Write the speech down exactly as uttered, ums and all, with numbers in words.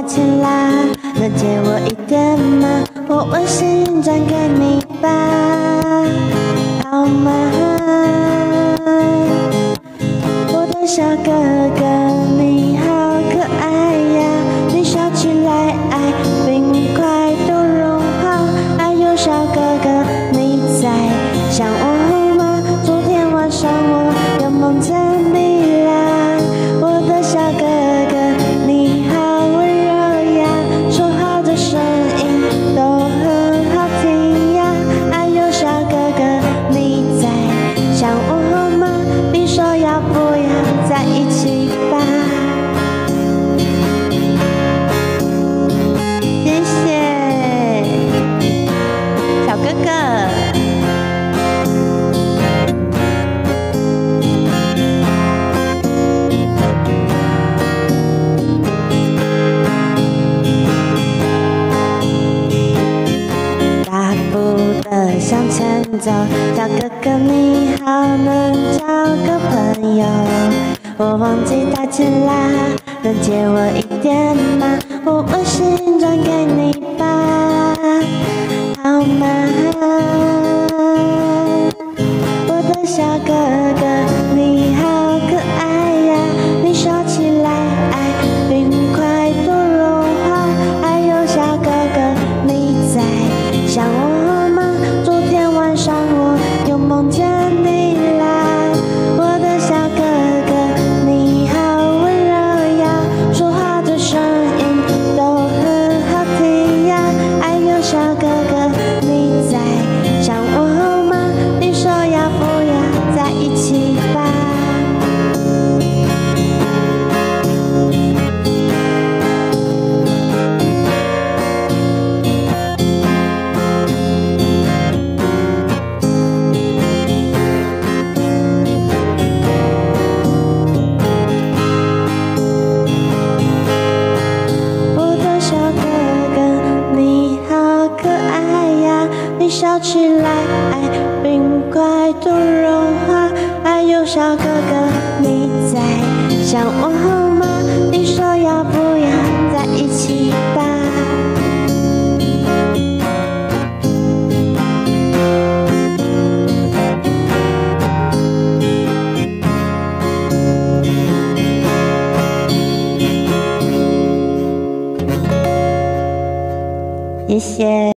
起来，能借我一点吗？我微信转给你吧，好吗？我的小哥哥，你好可爱呀！你笑起来，爱冰块都融化。哎呦，小哥哥，你在想我吗？昨天晚上我又梦见你啦。我的小哥哥，你好温柔呀，说话的声音都很好听呀。哎呦，小哥哥，你在想我吗？你说要不要在一起吧？谢谢小哥哥。大步的向前走，小哥哥你好，能交个朋友。我忘记带钱啦，能借我一点吗？我微信转给你吧，好吗？我的小哥哥，你好可爱呀，你笑起来，爱冰块都融化。哎呦，小哥哥，你在想我吗？昨天晚上我又梦见你啦。我的小哥哥，你好温柔呀，说话的声音都很好听呀。哎呦，小哥哥，你在想我吗？你说要不要在一起吧？笑起来，爱冰块都融化。哎呦，小哥哥，你在想我吗？你说要不要在一起吧？谢谢。